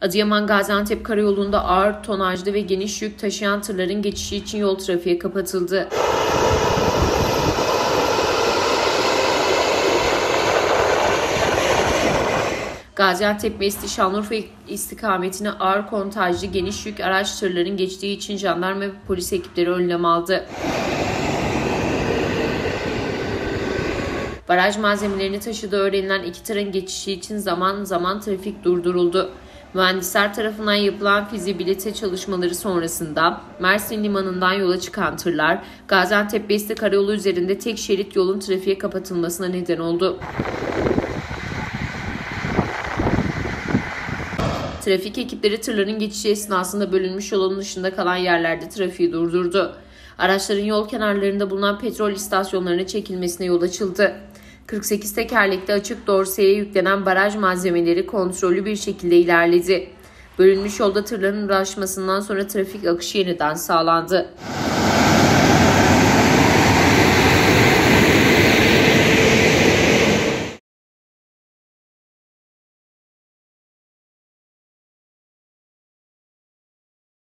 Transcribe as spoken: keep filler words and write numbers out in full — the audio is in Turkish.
Adıyaman-Gaziantep karayolunda ağır tonajlı ve geniş yük taşıyan tırların geçişi için yol trafiğe kapatıldı. Gaziantep Mescid Şanlıurfa istikametine ağır kontajlı geniş yük araç tırların geçtiği için jandarma ve polis ekipleri önlem aldı. Baraj malzemelerini taşıdığı öğrenilen iki tırın geçişi için zaman zaman trafik durduruldu. Mühendisler tarafından yapılan fizibilite çalışmaları sonrasında Mersin Limanı'ndan yola çıkan tırlar Gaziantep-Beste karayolu üzerinde tek şerit yolun trafiğe kapatılmasına neden oldu. Trafik ekipleri tırların geçişi esnasında bölünmüş yolun dışında kalan yerlerde trafiği durdurdu. Araçların yol kenarlarında bulunan petrol istasyonlarına çekilmesine yol açıldı. kırk sekiz tekerlekli açık dorseye yüklenen baraj malzemeleri kontrollü bir şekilde ilerledi. Bölünmüş yolda tırların uğraşmasından sonra trafik akışı yeniden sağlandı.